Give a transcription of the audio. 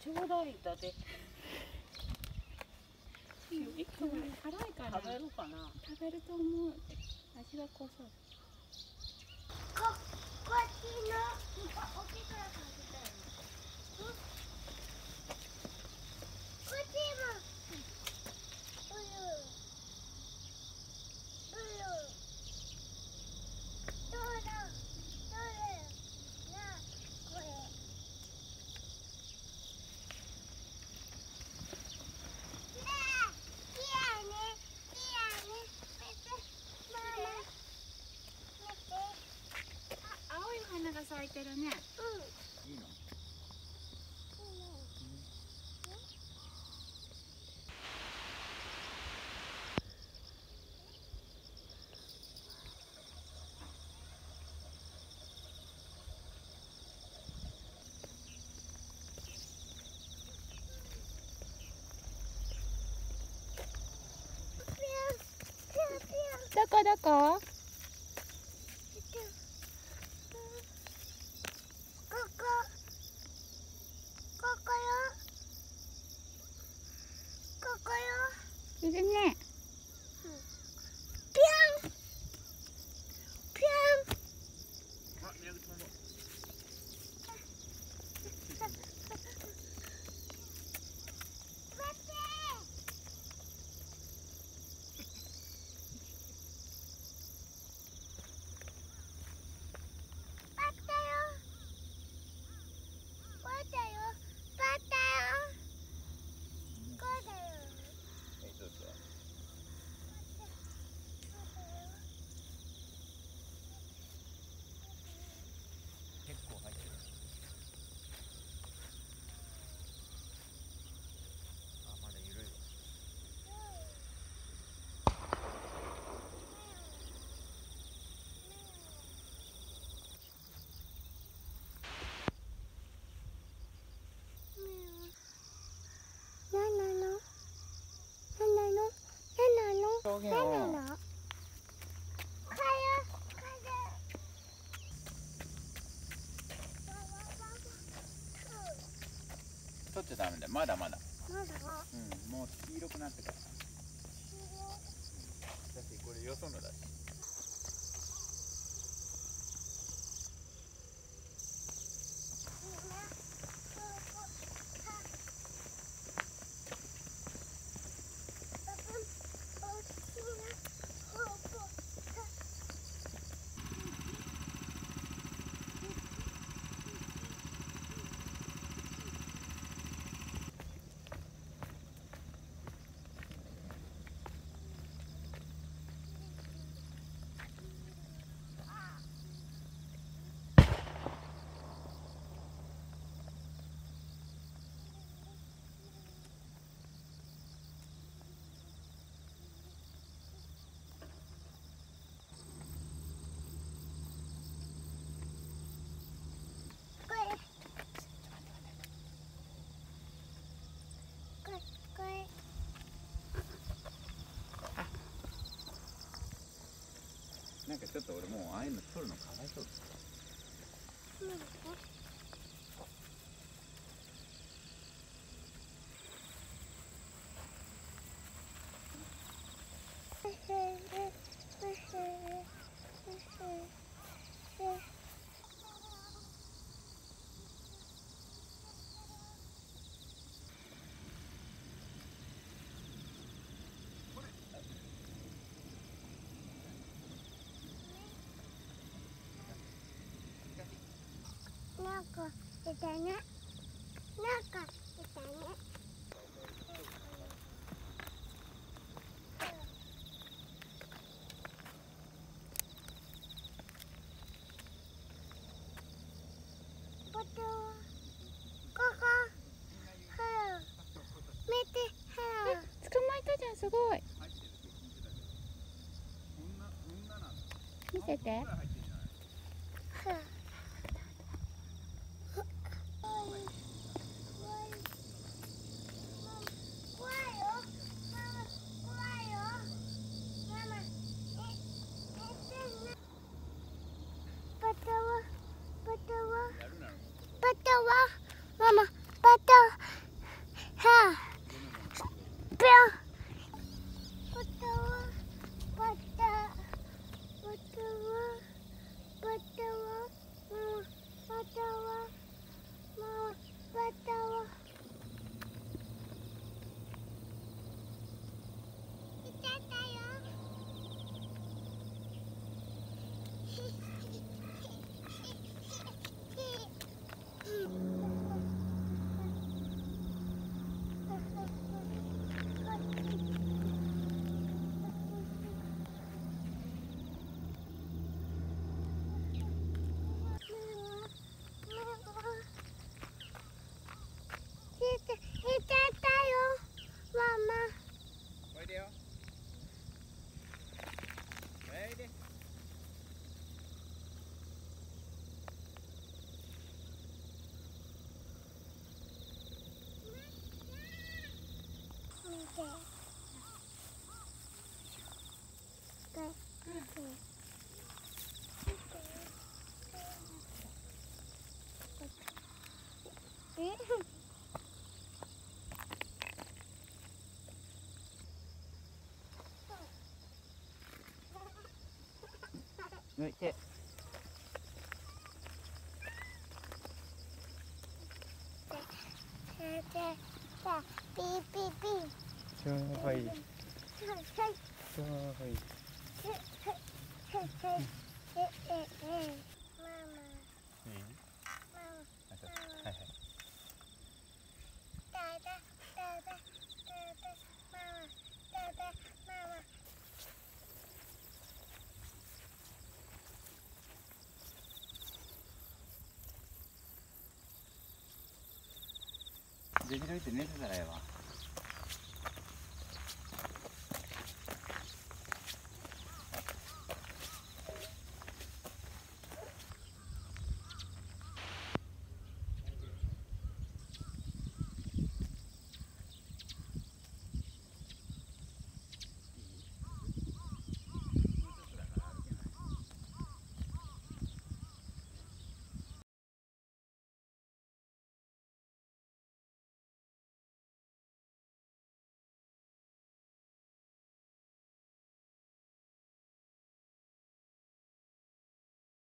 ちょうだいだって。 一個は辛いから食べるかな。 食べると思う。味が濃そう。 こっちの大きいから食べたいの。こっちも。どうだ。なこれ。 青い花が咲いてるね。 いいの。 どこどこ？いるね。 あ、宮口さんも。結構入ってる。あ、まだ緩いわ。表現を。取っちゃダメだよ。まだまだ。うん、もう黄色くなってから。だってこれよそのだし。なんかちょっと俺もうああいうの取るのかわいそうです。 なんかいたね。なんかいたね。ここ、ほら、見て、ほら。 捕まえたじゃん、すごい。見せて。 ほら。バタはママバタ抜いて。 ピーピーピー。 はい。 はい。 はい。できるって寝てたらええわ。